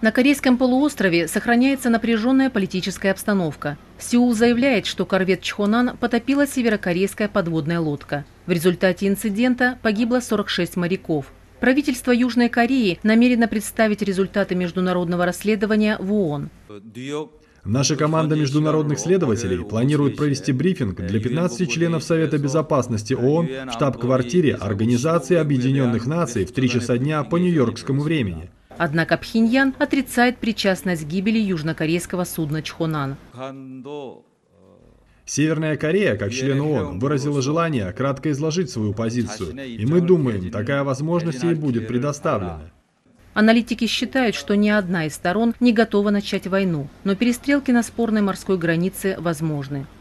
На Корейском полуострове сохраняется напряженная политическая обстановка. Сеул заявляет, что корвет «Чхонан» потопила северокорейская подводная лодка. В результате инцидента погибло 46 моряков. Правительство Южной Кореи намерено представить результаты международного расследования в ООН. Наша команда международных следователей планирует провести брифинг для 15 членов Совета Безопасности ООН в штаб-квартире Организации Объединенных Наций в 3 часа дня по нью-йоркскому времени. Однако Пхеньян отрицает причастность к гибели южнокорейского судна «Чхонан». Северная Корея, как член ООН, выразила желание кратко изложить свою позицию, и мы думаем, такая возможность ей будет предоставлена. Аналитики считают, что ни одна из сторон не готова начать войну, но перестрелки на спорной морской границе возможны.